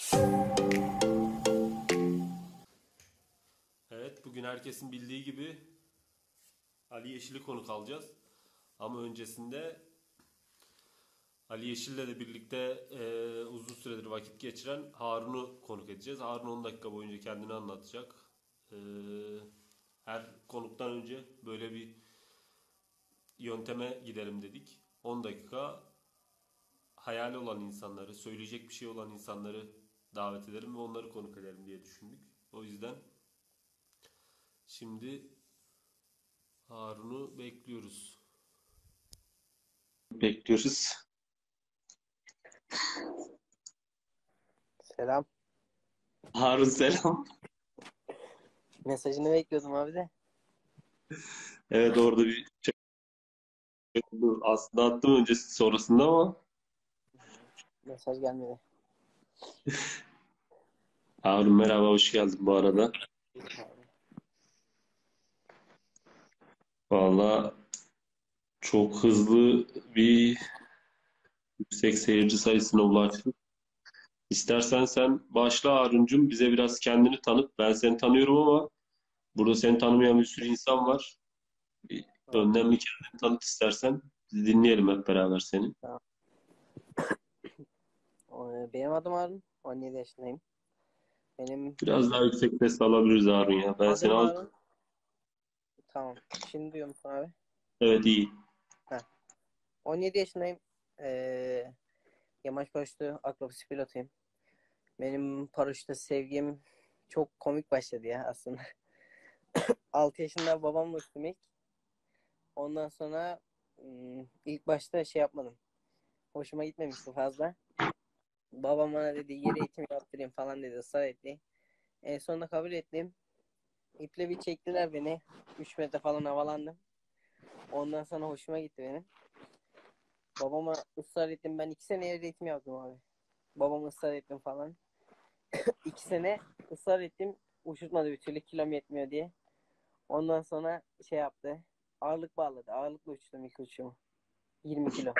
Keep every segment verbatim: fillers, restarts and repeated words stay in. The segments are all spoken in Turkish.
Evet, bugün herkesin bildiği gibi Ali Yeşil'i konuk alacağız. Ama öncesinde Ali Yeşil'le de birlikte e, uzun süredir vakit geçiren Harun'u konuk edeceğiz. Harun on dakika boyunca kendini anlatacak. E, her konuktan önce böyle bir yönteme gidelim dedik. on dakika hayali olan insanları, söyleyecek bir şey olan insanları davet edelim ve onları konuk edelim diye düşündük. O yüzden şimdi Harun'u bekliyoruz. Bekliyoruz. Selam. Harun selam. Mesajını bekliyordum abi de. Evet, orada bir şey oldu. Aslında attım öncesi sonrasında ama Mesaj gelmedi. Harun merhaba, hoş geldin bu arada. Abi. Valla çok hızlı bir yüksek seyirci sayısına ulaştık. İstersen sen başla Harun'cum, bize biraz kendini tanıt. Ben seni tanıyorum ama burada seni tanımayan bir sürü insan var. Bir, Tamam. önden bir kendini tanıt istersen. Biz dinleyelim hep beraber seni. Tamam. Ee, Benim adım Harun. on yedi yaşındayım. Benim Biraz daha yüksek ses alabiliriz Harun ya. Ben seni adım az... Harun. Tamam. Şimdi duyuyor musun abi? Evet, iyi. Heh. on yedi yaşındayım. Ee, Yamaç paraşütü akrobasi pilotuyum. Benim paraşütle sevgim çok komik başladı ya aslında. altı yaşında babamla uçtum ilk. Ondan sonra ım, ilk başta şey yapmadım. Hoşuma gitmemişti fazla. Babam bana dedi yer eğitimi yaptırayım falan dedi, ısrar etti. En sonunda kabul ettim. İple bir çektiler beni. üç metre falan havalandım. Ondan sonra hoşuma gitti benim. Babama ısrar ettim. Ben iki sene yer eğitimi yaptım abi. Babama ısrar ettim falan. iki sene ısrar ettim. Uçurtmadı bir türlü, kilom yetmiyor diye. Ondan sonra şey yaptı. Ağırlık bağladı. Ağırlıkla uçtum ilk uçuşumu. yirmi kilo.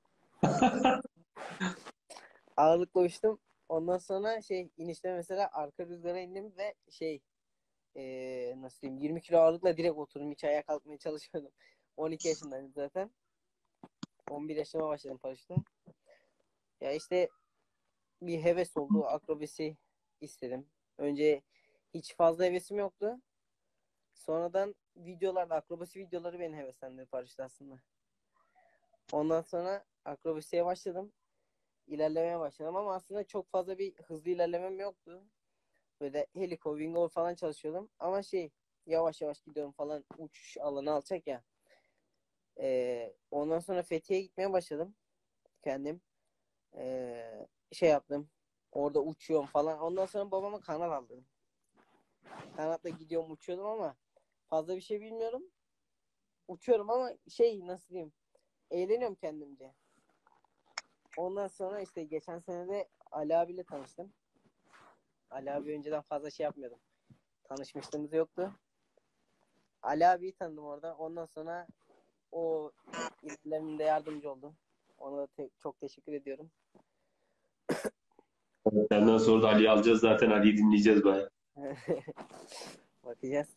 Ağırlıkla uçtum. Ondan sonra şey inişte mesela arka rüzgara indim ve şey ee, nasıl diyeyim yirmi kilo ağırlıkla direkt oturdum. Hiç ayağa kalkmaya çalışmadım. on iki yaşındaydım zaten. on bir yaşıma başladım paraşütle. Ya işte bir heves oldu. Akrobasi istedim. Önce hiç fazla hevesim yoktu. Sonradan videolarda, akrobasi videoları beni heveslendirdi paraşüt aslında. Ondan sonra akrobasiye başladım. İlerlemeye başladım ama aslında çok fazla bir hızlı ilerlemem yoktu. Böyle heliko, wingo falan çalışıyordum. Ama şey yavaş yavaş gidiyorum falan. Uçuş alanı alacak ya. Ee, ondan sonra Fethiye'ye gitmeye başladım kendim. Ee, şey yaptım. Orada uçuyorum falan. Ondan sonra babama kanat aldım. Kanatla gidiyorum, uçuyordum ama fazla bir şey bilmiyorum. Uçuyorum ama şey nasıl diyeyim? Eğleniyorum kendimce. Ondan sonra işte geçen sene de Ali abiyle tanıştım. Ali abi önceden fazla şey yapmıyordum. Tanışmışlığımız yoktu. Ali abiyi tanıdım orada. Ondan sonra o ilerlememde yardımcı oldu. Ona da te- çok teşekkür ediyorum. Senden sonra da Ali'yi alacağız zaten. Ali'yi dinleyeceğiz bayağı. Bakacağız.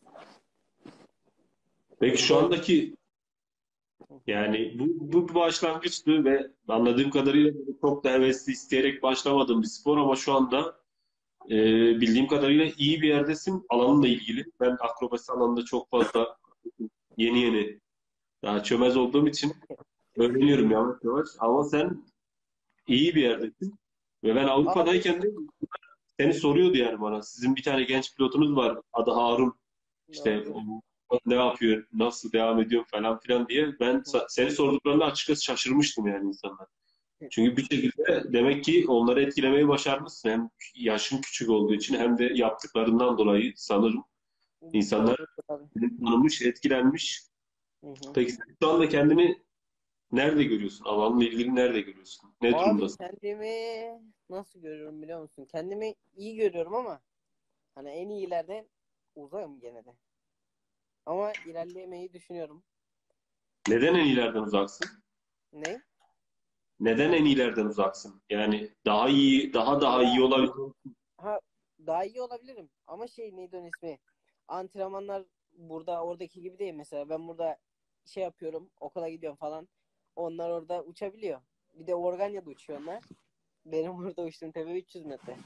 Peki Bir şu de andaki yani bu, bu bir başlangıçtı ve anladığım kadarıyla çok da hevesli isteyerek başlamadığım bir spor ama şu anda e, bildiğim kadarıyla iyi bir yerdesin alanınla ilgili. Ben akrobasi alanında çok fazla yeni yeni daha çömez olduğum için öğreniyorum yavaş yavaş ama sen iyi bir yerdesin ve ben abi Avrupa'dayken de seni soruyordu yani bana. Sizin bir tane genç pilotunuz var. Adı Harun. İşte doğrudur. o ne yapıyor, nasıl devam ediyor falan filan diye. Ben sa- seni sorduklarında açıkçası şaşırmıştım yani insanlar. Çünkü bir şekilde demek ki onları etkilemeyi başarmışsın. Hem yaşın küçük olduğu için hem de yaptıklarından dolayı sanırım insanlar Doğrudur abi. seni tanımış, etkilenmiş. Hı hı. Peki sen şu anda kendini nerede görüyorsun? Alanla ilgili nerede görüyorsun? Ne Abi durumdasın? kendimi nasıl görüyorum biliyor musun? Kendimi iyi görüyorum ama hani en iyilerden uzağım gene de. Ama ilerlemeyi düşünüyorum. Neden en iyilerden uzaksın? Ne? neden en iyilerden uzaksın? Yani daha iyi, daha daha iyi Ya olabilir. ha, daha iyi olabilirim ama şey neydi onun ismi? Antrenmanlar burada oradaki gibi değil mesela. Ben burada şey yapıyorum, okula gidiyorum falan. Onlar orada uçabiliyor. Bir de Organya'da uçuyor onlar. Benim burada uçtuğum tepe üç yüz metre.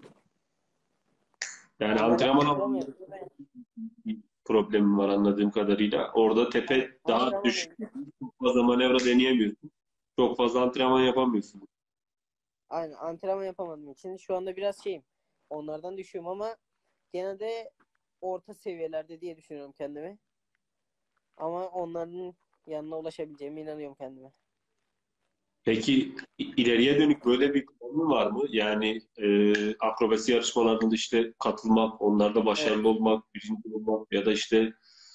Yani Onlar antrenman antrenman alanında yapıyor. Ben, bir problemim var anladığım kadarıyla. Orada aynen, tepe daha antrenman düşük. yapıyor. Çok fazla manevra deneyemiyorsun. Çok fazla antrenman yapamıyorsun. Aynen antrenman yapamadığım için şu anda biraz şeyim. Onlardan düşüyorum ama genelde orta seviyelerde diye düşünüyorum kendimi. Ama onların yanına ulaşabileceğime inanıyorum kendime. Peki ileriye dönük böyle bir planın var mı? Yani e, akrobasi yarışmalarında işte katılmak, onlarda Evet. başarılı olmak, birinci olmak ya da işte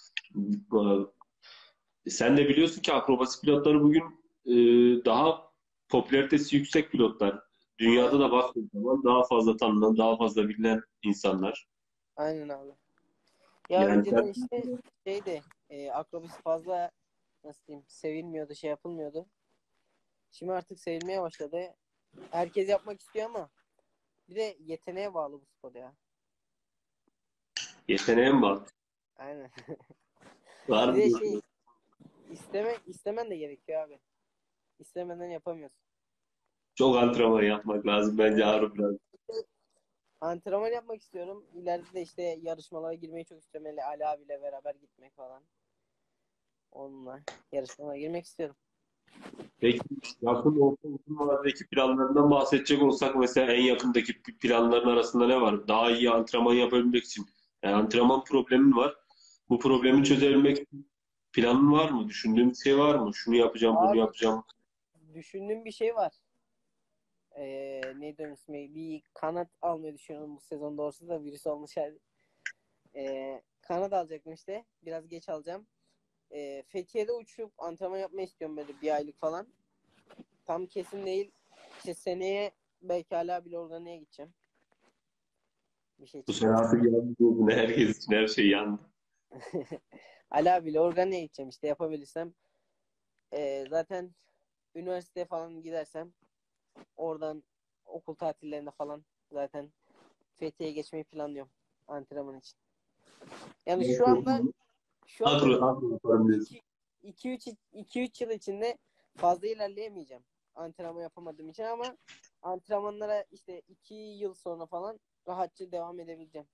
e, sen de biliyorsun ki akrobasi pilotları bugün e, daha popülaritesi yüksek pilotlar. Dünyada Aynen. da baktığın zaman daha fazla tanınan, daha fazla bilinen insanlar. Aynen abi. Ya Yani önceden sen işte şeydi e, akrobasi fazla nasıl diyeyim sevilmiyordu şey yapılmıyordu. Şimdi artık sevilmeye başladı. Herkes yapmak istiyor ama bir de yeteneğe bağlı bu spor ya. yeteneğe mi bak? Aynen. Var Bir mı de şey diyorsun? isteme istemen de gerekiyor abi. İstemeden yapamıyorsun. Çok antrenman yapmak lazım bence Evet. Harun biraz. Antrenman yapmak istiyorum. İleride de işte yarışmalara girmeyi çok istiyorum. Hele Ali abiyle beraber gitmek falan. Onunla yarışmalara girmek istiyorum. Peki yakın orta uzun vadedeki planlarından bahsedecek olsak mesela en yakındaki planların arasında ne var? Daha iyi antrenman yapabilmek için. Yani antrenman problemin var. Bu problemi çözebilmek için planın var mı? Düşündüğün bir şey var mı? Şunu yapacağım, bunu Abi yapacağım. düşündüğüm bir şey var. Ee, neydi onun ismi? Bir kanat almayı düşünüyorum bu sezon doğrusu da virüs olmuş hali. Ee, kanat alacaktım işte. Biraz geç alacağım. Ee, Fethiye'de uçup antrenman yapmayı istiyorum böyle bir aylık falan. Tam kesin değil. İşte seneye belki hala bile Organ'a gideceğim. Bir şey Bu sene çıkmazsa. artık yandı bu ne? Herkes için her şey yandı. Hala bile Organ'a gideceğim işte yapabilirsem. Ee, zaten üniversiteye falan gidersem oradan okul tatillerinde falan zaten Fethiye'ye geçmeyi planlıyorum antrenman için. Yani şu anda şu anda Haklı, haklı yaparım diyorsun. iki üç iki üç yıl içinde fazla ilerleyemeyeceğim. Antrenman yapamadığım için ama antrenmanlara işte iki yıl sonra falan rahatça devam edebileceğim.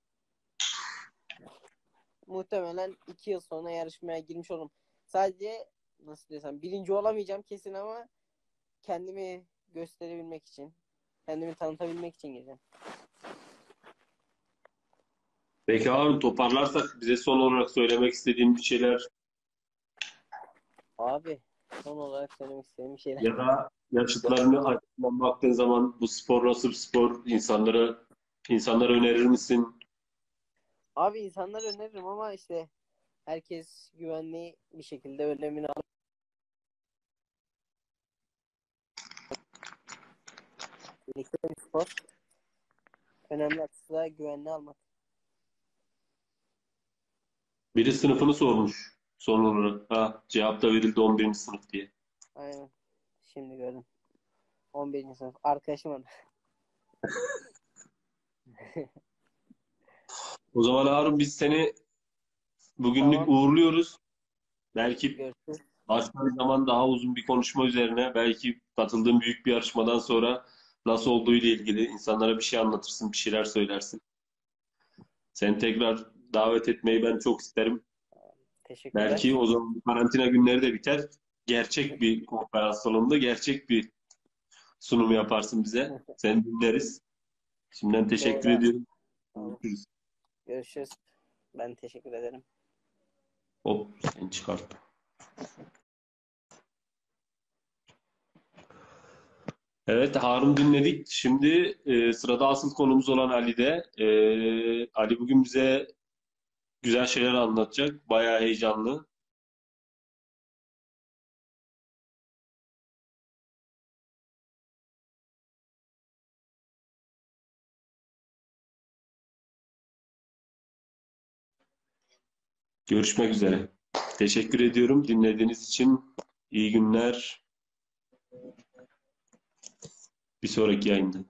Muhtemelen iki yıl sonra yarışmaya girmiş olurum. Sadece nasıl desem birinci olamayacağım kesin ama kendimi gösterebilmek için, kendimi tanıtabilmek için gireceğim. Peki Harun toparlarsak bize son olarak söylemek istediğin bir şeyler Abi son olarak söylemek istediğim bir şeyler. ya da yaşıtlarını açısından baktığın zaman bu spor nasıl bir spor? İnsanlara insanlara önerir misin? Abi insanlara öneririm ama işte herkes güvenli bir şekilde önlemini alıp birlikte bir spor. Önemli açısı da güvenli almak. Biri sınıfını sormuş son olarak. Ha, cevap da verildi on birinci sınıf diye. Aynen. Şimdi gördüm. on birinci sınıf. Arkadaşım adı. O zaman Harun biz seni bugünlük Tamam. uğurluyoruz. Belki Görüşürüz. başka bir zaman daha uzun bir konuşma üzerine, belki katıldığın büyük bir yarışmadan sonra nasıl olduğu ile ilgili insanlara bir şey anlatırsın, bir şeyler söylersin. Seni tekrar davet etmeyi ben çok isterim. Belki Teşekkürler. o zaman karantina günleri de biter. Gerçek bir konferans salonunda gerçek bir sunum yaparsın bize. Seni dinleriz. Şimdiden teşekkür Doğru abi. ediyorum. Tamam. Görüşürüz. Görüşürüz. Ben teşekkür ederim. Hop, seni çıkart. Evet, Harun dinledik. Şimdi e, sırada asıl konumuz olan Ali'de. E, Ali bugün bize güzel şeyler anlatacak. Bayağı heyecanlı. Görüşmek üzere. Teşekkür ediyorum dinlediğiniz için. İyi günler. bir sonraki yayında.